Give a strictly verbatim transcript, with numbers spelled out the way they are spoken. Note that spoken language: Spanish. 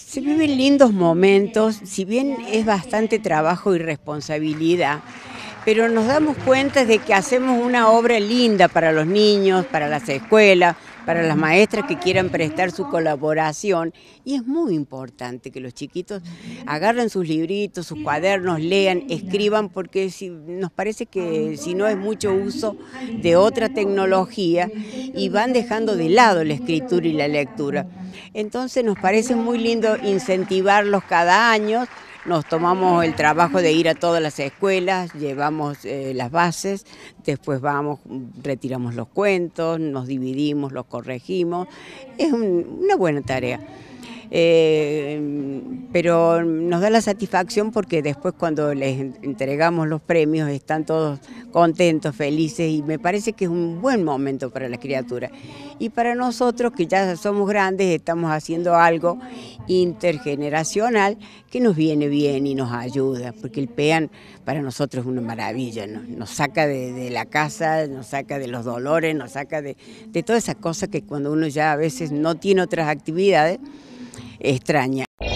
Se viven lindos momentos, si bien es bastante trabajo y responsabilidad, pero nos damos cuenta de que hacemos una obra linda para los niños, para las escuelas, para las maestras que quieran prestar su colaboración. Y es muy importante que los chiquitos agarren sus libritos, sus cuadernos, lean, escriban, porque si, nos parece que si no es mucho uso de otra tecnología y van dejando de lado la escritura y la lectura. Entonces nos parece muy lindo incentivarlos cada año. Nos tomamos el trabajo de ir a todas las escuelas, llevamos eh, las bases, después vamos, retiramos los cuentos, nos dividimos, los corregimos. Es un, una buena tarea. Eh, pero nos da la satisfacción porque después cuando les entregamos los premios están todos contentos, felices, y me parece que es un buen momento para las criaturas. Y para nosotros que ya somos grandes estamos haciendo algo intergeneracional que nos viene bien y nos ayuda, porque el PEAN para nosotros es una maravilla, ¿no? Nos saca de, de la casa, nos saca de los dolores, nos saca de, de todas esas cosas que cuando uno ya a veces no tiene otras actividades, extraña.